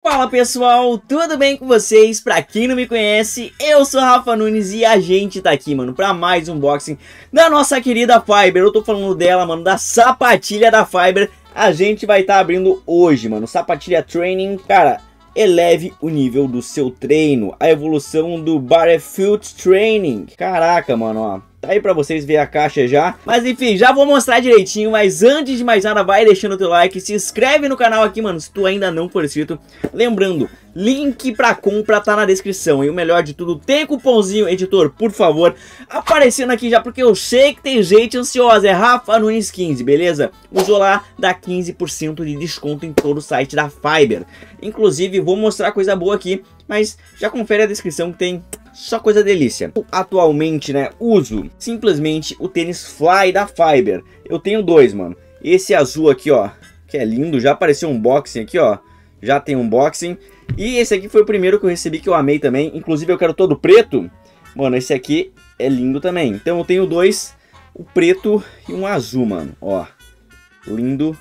Fala pessoal, tudo bem com vocês? Pra quem não me conhece, eu sou Rafa Nunes e a gente tá aqui, mano, pra mais um unboxing da nossa querida Fiber. Eu tô falando dela, mano, da sapatilha da Fiber. A gente vai estar abrindo hoje, mano, sapatilha Training. Cara, eleve o nível do seu treino, a evolução do Barefoot Training. Caraca, mano, ó. Tá aí pra vocês verem a caixa já. Mas enfim, já vou mostrar direitinho. Mas antes de mais nada, vai deixando o teu like. Se inscreve no canal aqui, mano, se tu ainda não for inscrito. Lembrando, link pra compra tá na descrição. E o melhor de tudo, tem cupomzinho, editor, por favor, aparecendo aqui já, porque eu sei que tem gente ansiosa. É Rafa Nunes 15, beleza? Usou lá, dá 15% de desconto em todo o site da Fiber. Inclusive, vou mostrar coisa boa aqui, mas já confere a descrição que tem só coisa delícia. Eu, atualmente, né, uso simplesmente o tênis Fly da Fiber. Eu tenho dois, mano. Esse azul aqui, ó, que é lindo. Já apareceu um unboxing aqui, ó. Já tem um unboxing. E esse aqui foi o primeiro que eu recebi, que eu amei também. Inclusive eu quero todo preto. Mano, esse aqui é lindo também. Então eu tenho dois, o preto e um azul, mano. Ó, lindo.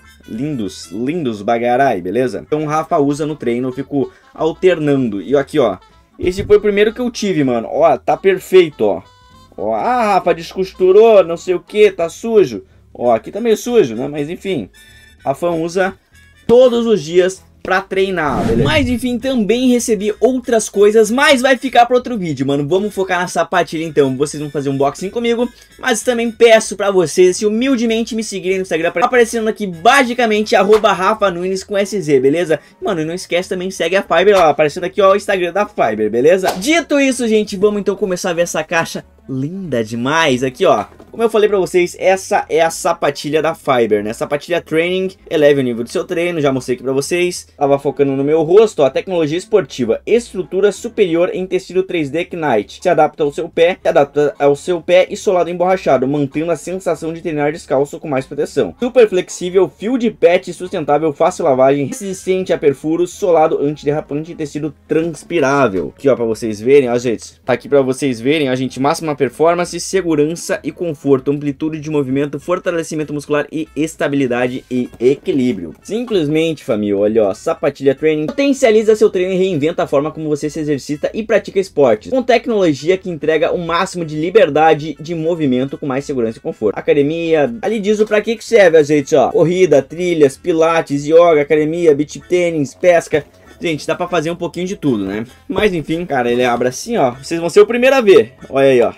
Lindos bagarai, beleza? Então o Rafa usa no treino, eu fico alternando. E aqui, ó, esse foi o primeiro que eu tive, mano. Ó, tá perfeito, ó. Ó, ah, Rafa, descosturou, não sei o que, tá sujo. Ó, aqui tá meio sujo, né? Mas enfim, Rafa usa todos os dias pra treinar, beleza? Mas enfim, também recebi outras coisas, mas vai ficar para outro vídeo, mano. Vamos focar na sapatilha então. Vocês vão fazer um unboxing comigo, mas também peço pra vocês se humildemente me seguirem no Instagram, aparecendo aqui basicamente @Rafa Nunes com SZ, beleza? Mano, e não esquece também, segue a Fiber lá, aparecendo aqui ó, o Instagram da Fiber, beleza? Dito isso, gente, vamos então começar a ver essa caixa linda demais. Aqui ó, como eu falei pra vocês, essa é a sapatilha da Fiber, né? Sapatilha Training, eleve o nível do seu treino, já mostrei aqui pra vocês. Tava focando no meu rosto, ó, tecnologia esportiva, estrutura superior em tecido 3D Knight. Se adapta ao seu pé e solado emborrachado, mantendo a sensação de treinar descalço com mais proteção. Super flexível, fio de pet sustentável, fácil lavagem, resistente a perfuros, solado antiderrapante e tecido transpirável. Aqui ó, pra vocês verem, ó gente, tá aqui pra vocês verem, ó gente, máxima performance, segurança e conforto, amplitude de movimento, fortalecimento muscular e estabilidade e equilíbrio. Simplesmente, família, olha ó, sapatilha Training potencializa seu treino e reinventa a forma como você se exercita e pratica esportes, com tecnologia que entrega o máximo de liberdade de movimento com mais segurança e conforto. Academia, ali diz o pra que serve, gente, ó, corrida, trilhas, pilates, yoga, academia, beach tênis, pesca. Gente, dá pra fazer um pouquinho de tudo, né? Mas enfim, cara, ele abre assim, ó. Vocês vão ser o primeiro a ver. Olha aí, ó.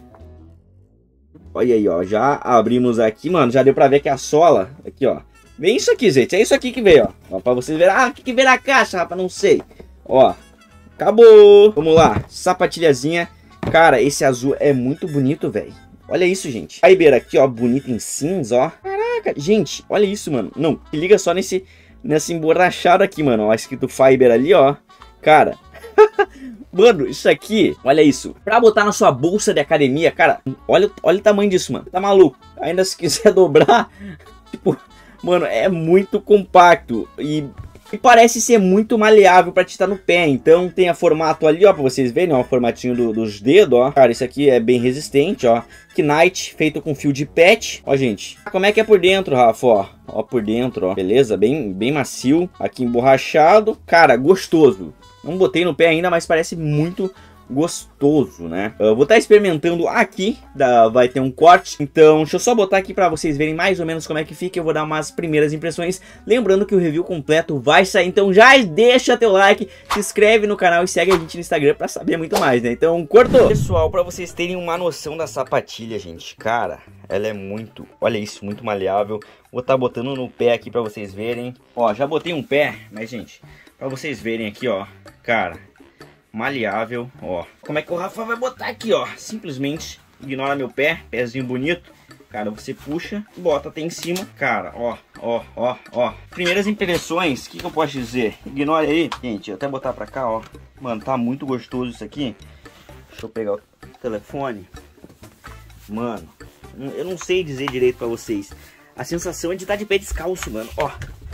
Olha aí, ó. Já abrimos aqui, mano. Já deu pra ver que a sola... Aqui, ó. Vem isso aqui, gente. É isso aqui que veio, ó. Ó, pra vocês verem. Ah, o que veio na caixa, rapaz? Não sei. Ó. Acabou. Vamos lá. Sapatilhazinha. Cara, esse azul é muito bonito, velho. Olha isso, gente. A Fiber aqui, ó. Bonita em cinza, ó. Caraca. Gente, olha isso, mano. Não, se liga só nessa emborrachada aqui, mano, ó, escrito Fiber ali, ó, cara, mano, isso aqui, olha isso, pra botar na sua bolsa de academia, cara, olha o tamanho disso, mano, tá maluco, ainda se quiser dobrar, tipo, mano, é muito compacto e parece ser muito maleável pra te estar no pé. Então tem a formato ali, ó, pra vocês verem, ó, o formatinho dos dedos, ó. Cara, isso aqui é bem resistente, ó. Knight, feito com fio de pet. Ó, gente, como é que é por dentro, Rafa, ó. Ó, por dentro, ó. Beleza? Bem macio. Aqui emborrachado. Cara, gostoso. Não botei no pé ainda, mas parece muito gostoso, né? Eu vou estar experimentando aqui, vai ter um corte, então deixa eu só botar aqui para vocês verem mais ou menos como é que fica. Eu vou dar umas primeiras impressões, lembrando que o review completo vai sair, então já deixa teu like, se inscreve no canal e segue a gente no Instagram para saber muito mais, né? Então, cortou! Pessoal, para vocês terem uma noção da sapatilha, gente, cara, ela é muito, olha isso, muito maleável. Vou estar botando no pé aqui para vocês verem. Ó, já botei um pé, mas gente, para vocês verem aqui, ó, cara, maleável, ó. Como é que o Rafa vai botar aqui, ó? Simplesmente ignora meu pé, pezinho bonito. Cara, você puxa, bota até em cima. Cara, ó. Primeiras impressões, o que eu posso dizer? Ignore aí. Gente, eu até botar pra cá, ó. Mano, tá muito gostoso isso aqui. Deixa eu pegar o telefone. Mano, eu não sei dizer direito pra vocês. A sensação é de estar de pé descalço, mano. Ó,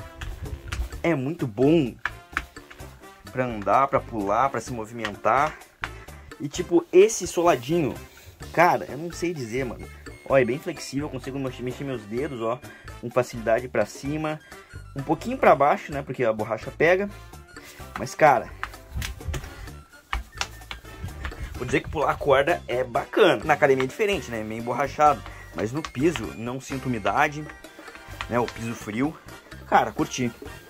é muito bom pra andar, pra pular, pra se movimentar. E tipo, esse soladinho, cara, eu não sei dizer, mano. Ó, é bem flexível, eu consigo mexer meus dedos, ó, com facilidade pra cima. Um pouquinho pra baixo, né, porque a borracha pega. Mas, cara, vou dizer que pular corda é bacana. Na academia é diferente, né? Meio emborrachado. Mas no piso, não sinto umidade, né? O piso frio. Cara, curti.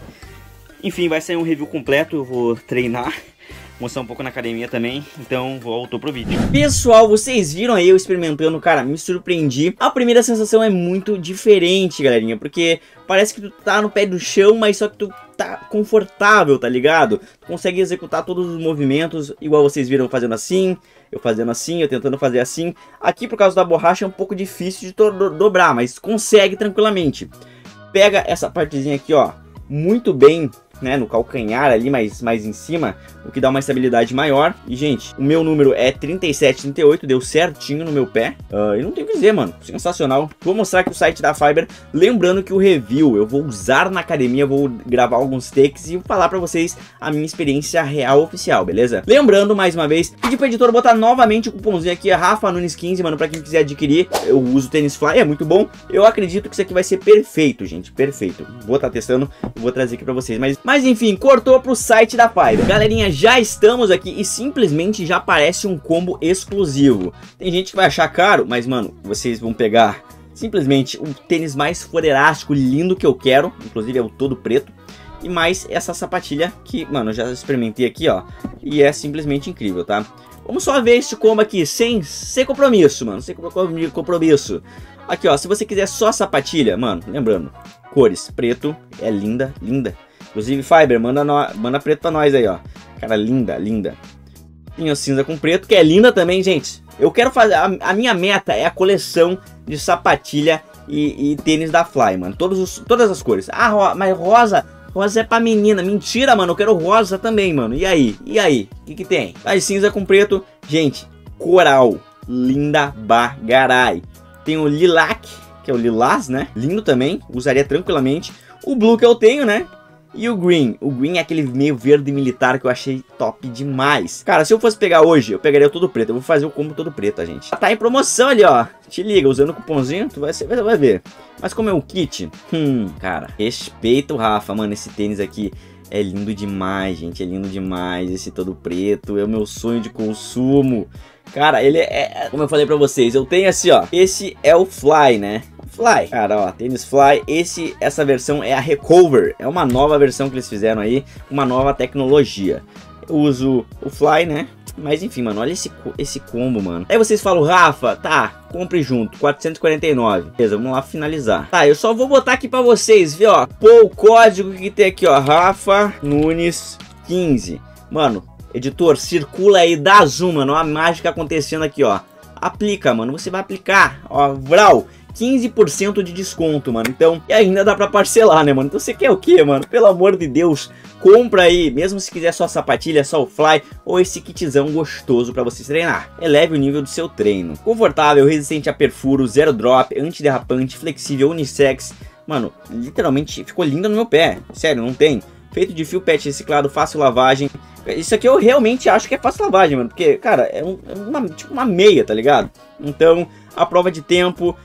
Enfim, vai sair um review completo. Eu vou treinar, mostrar um pouco na academia também. Então, voltou pro vídeo. Pessoal, vocês viram aí eu experimentando. Cara, me surpreendi. A primeira sensação é muito diferente, galerinha. Porque parece que tu tá no pé do chão, mas só que tu tá confortável, tá ligado? Tu consegue executar todos os movimentos, igual vocês viram fazendo assim, eu tentando fazer assim. Aqui, por causa da borracha, é um pouco difícil de dobrar, mas consegue tranquilamente. Pega essa partezinha aqui, ó, muito bem, né, no calcanhar ali, mais em cima, o que dá uma estabilidade maior. E, gente, o meu número é 37, 38, deu certinho no meu pé. E não tem o que dizer, mano, sensacional. Vou mostrar aqui o site da Fiber, lembrando que o review eu vou usar na academia, vou gravar alguns takes e falar pra vocês a minha experiência real oficial, beleza? Lembrando, mais uma vez, pedir pro editor botar novamente o cupomzinho aqui, Rafa Nunes 15, mano, pra quem quiser adquirir. Eu uso o Tênis Fly, é muito bom. Eu acredito que isso aqui vai ser perfeito, gente, perfeito. Vou estar testando, vou trazer aqui pra vocês, mas enfim, cortou pro site da Fiber. Galerinha, já estamos aqui e simplesmente já aparece um combo exclusivo. Tem gente que vai achar caro, mas, mano, vocês vão pegar simplesmente o tênis mais foderástico, lindo que eu quero. Inclusive é o todo preto. E mais essa sapatilha que, mano, eu já experimentei aqui, ó. E é simplesmente incrível, tá? Vamos só ver esse combo aqui, sem compromisso, mano. Sem compromisso. Aqui, ó, se você quiser só a sapatilha, mano, lembrando, cores, preto, é linda, linda. Inclusive, Fiber, manda preto pra nós aí, ó. Cara, linda, linda. Tem o cinza com preto, que é linda também, gente. Eu quero fazer... A minha meta é a coleção de sapatilha e tênis da Fly, mano. Todas as cores. Ah, mas rosa... Rosa é pra menina. Mentira, mano. Eu quero rosa também, mano. E aí? E aí? O que tem? Tá de cinza com preto. Gente, coral. Linda bagarai. Tem o lilac, que é o lilás, né? Lindo também. Usaria tranquilamente. O blue que eu tenho, né? E o green é aquele meio verde militar que eu achei top demais. Cara, se eu fosse pegar hoje, eu pegaria todo preto. Eu vou fazer o combo todo preto, tá, gente? Tá em promoção ali, ó. Te liga, usando o cupomzinho, tu vai ver. Mas como é um kit, cara, respeita o Rafa, mano. Esse tênis aqui é lindo demais, gente. É lindo demais. Esse todo preto é o meu sonho de consumo. Cara, ele é... Como eu falei pra vocês, eu tenho assim, ó. Esse é o Fly, né? Fly, cara, ó, tênis Fly. Essa versão é a Recover. É uma nova versão que eles fizeram aí, uma nova tecnologia. Eu uso o Fly, né? Mas enfim, mano, olha esse combo, mano. Aí vocês falam, Rafa, tá, compre junto, 449. Beleza, vamos lá finalizar. Tá, eu só vou botar aqui pra vocês, ver, ó. Pô, o código que tem aqui, ó, Rafa Nunes 15. Mano, editor, circula aí, dá zoom, mano, a mágica acontecendo aqui, ó. Aplica, mano, você vai aplicar, ó, Vral. 15% de desconto, mano. Então, e ainda dá pra parcelar, né, mano? Então você quer o quê, mano? Pelo amor de Deus, compra aí. Mesmo se quiser só a sapatilha, só o Fly ou esse kitzão gostoso pra você treinar. Eleve o nível do seu treino. Confortável, resistente a perfuro, zero drop, antiderrapante, flexível, unissex. Mano, literalmente ficou lindo no meu pé. Sério, não tem. Feito de fio PET reciclado, fácil lavagem. Isso aqui eu realmente acho que é fácil lavagem, mano. Porque, cara, é tipo uma meia, tá ligado? Então, a prova de tempo...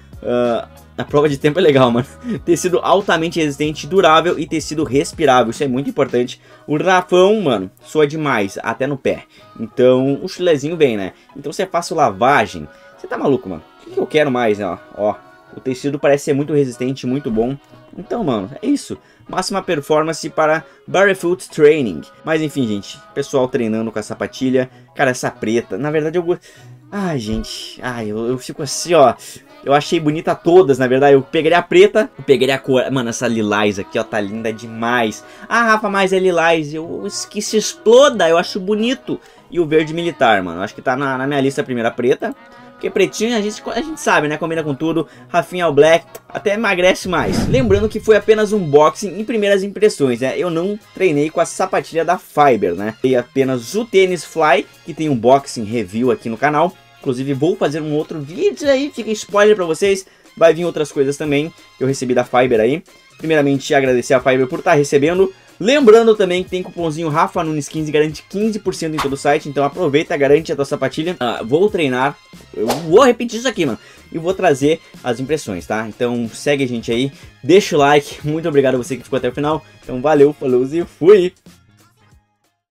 a prova de tempo é legal, mano. Tecido altamente resistente, durável e tecido respirável. Isso é muito importante. O Rafão, mano, soa demais, até no pé. Então, o chulezinho vem, né? Então, se é fácil lavagem, você tá maluco, mano. O que eu quero mais, né? Ó, o tecido parece ser muito resistente, muito bom. Então, mano, é isso. Máxima performance para Barefoot Training. Mas, enfim, gente. Pessoal treinando com a sapatilha. Cara, essa preta. Na verdade, eu... Ai, gente. Ai, eu fico assim, ó... Eu achei bonita todas, na verdade. Eu pegaria a preta, eu pegaria a cor. Mano, essa lilás aqui, ó, tá linda demais. Ah, Rafa, mas é lilás. Eu que se exploda, eu acho bonito. E o verde militar, mano. Acho que tá na minha lista a primeira preta. Porque pretinho a gente sabe, né? Combina com tudo. Rafinha All Black até emagrece mais. Lembrando que foi apenas um unboxing em primeiras impressões, né? Eu não treinei com a sapatilha da Fiber, né? Tem apenas o tênis Fly, que tem um unboxing review aqui no canal. Inclusive vou fazer um outro vídeo aí, fica spoiler pra vocês. Vai vir outras coisas também que eu recebi da Fiber aí. Primeiramente agradecer a Fiber por estar recebendo. Lembrando também que tem cupomzinho Rafa Nunes 15, garante 15% em todo o site. Então aproveita, garante a tua sapatilha. Vou treinar, eu vou repetir isso aqui, mano. E vou trazer as impressões, tá? Então segue a gente aí, deixa o like. Muito obrigado a você que ficou até o final. Então valeu, falou e fui!